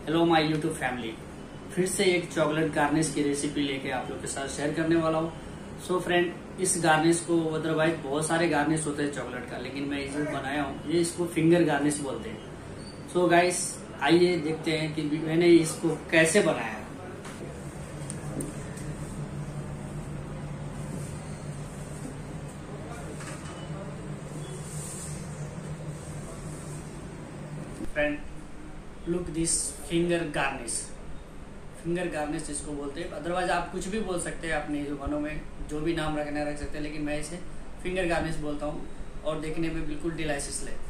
Hello my YouTube family, फिर से एक चॉकलेट गार्निश की रेसिपी लेके आप लोग के साथ शेयर करने वाला हूँ। सो फ्रेंड, इस गार्निश को अदरवाइज बहुत सारे गार्निश होते हैं चॉकलेट का, लेकिन मैं इसे बनाया हूँ, ये इसको फिंगर गार्निश बोलते हैं। सो गाइस, आइए देखते हैं कि मैंने इसको कैसे बनाया। Friend, look this finger garnish. Finger garnish इसको बोलते हैं, अदरवाइज आप कुछ भी बोल सकते हैं, अपने जुबानों में जो भी नाम रखना रख सकते हैं, लेकिन मैं इसे फिंगर गार्निश बोलता हूँ और देखने में बिल्कुल डिलाइशियस लगे।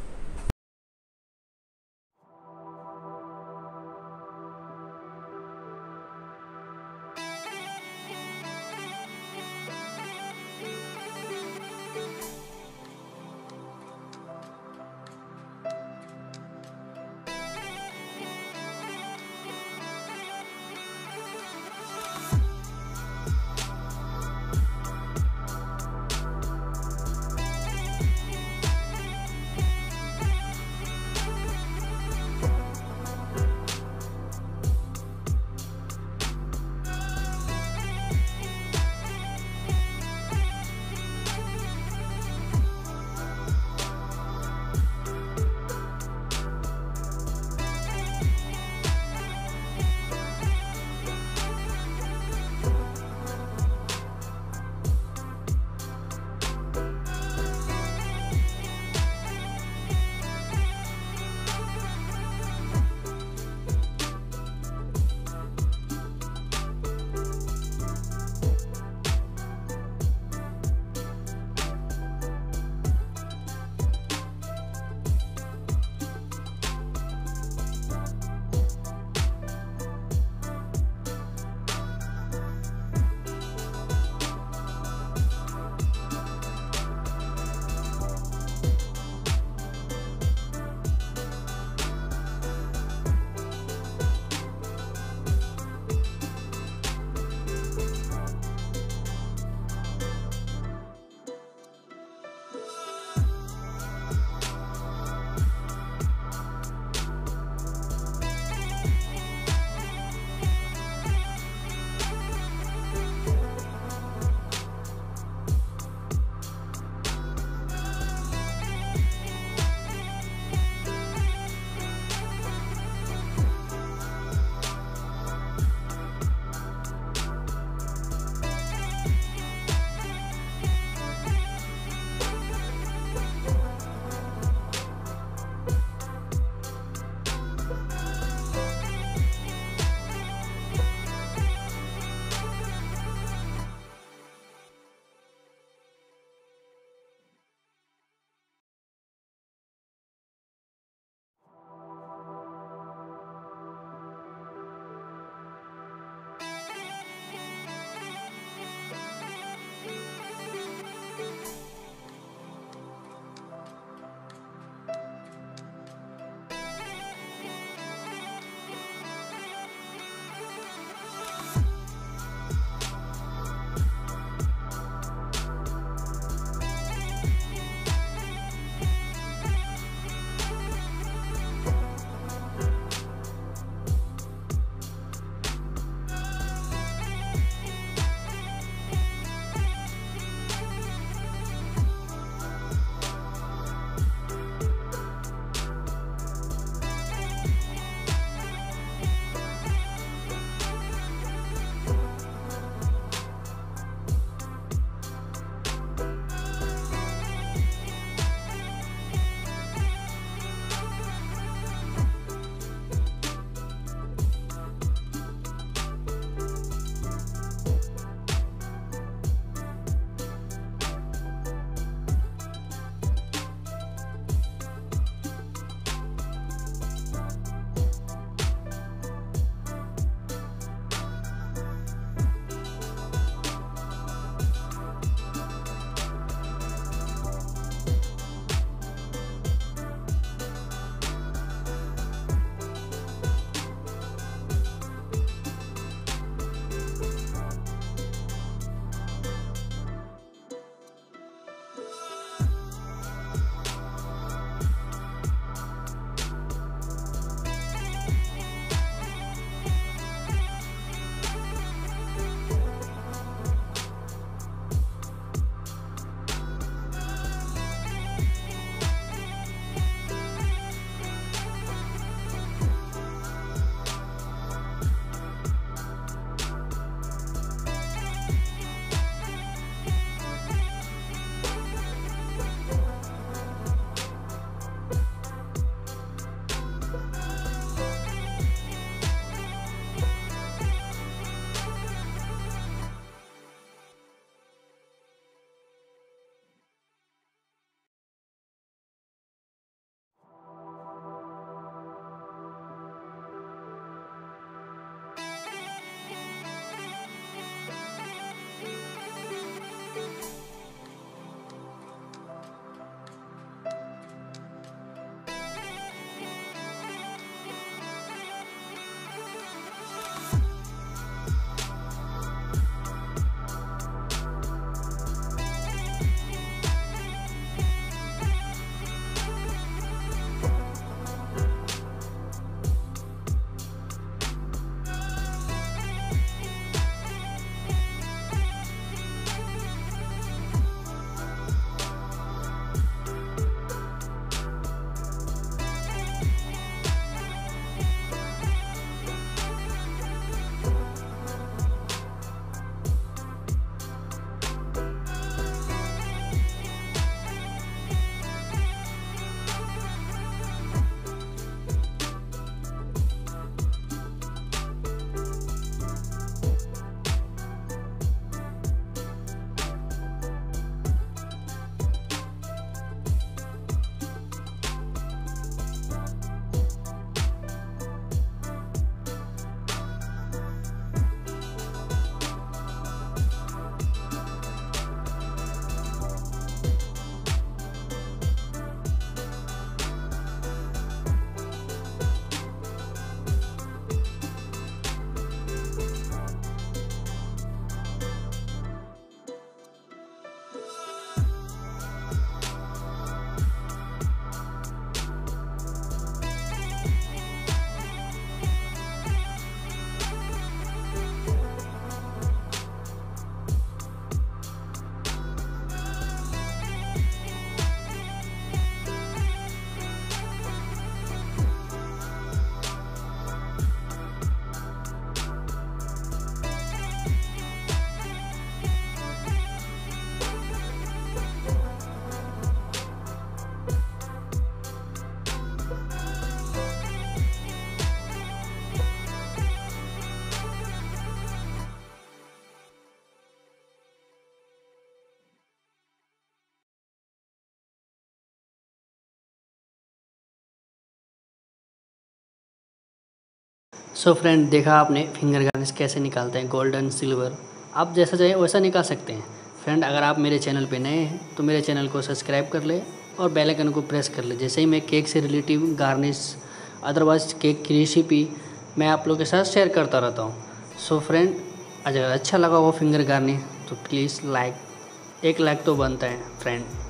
सो फ्रेंड, देखा आपने फिंगर गार्निश कैसे निकालते हैं, गोल्डन, सिल्वर, आप जैसा चाहिए वैसा निकाल सकते हैं। फ्रेंड, अगर आप मेरे चैनल पे नए हैं तो मेरे चैनल को सब्सक्राइब कर ले और बेल आइकन को प्रेस कर ले। जैसे ही मैं केक से रिलेटिव गार्निश, अदरवाइज केक की रेसिपी मैं आप लोगों के साथ शेयर करता रहता हूँ। सो फ्रेंड, अगर अच्छा लगा हो फिंगर गार्निश तो प्लीज़ लाइक, एक लाइक तो बनता है फ्रेंड।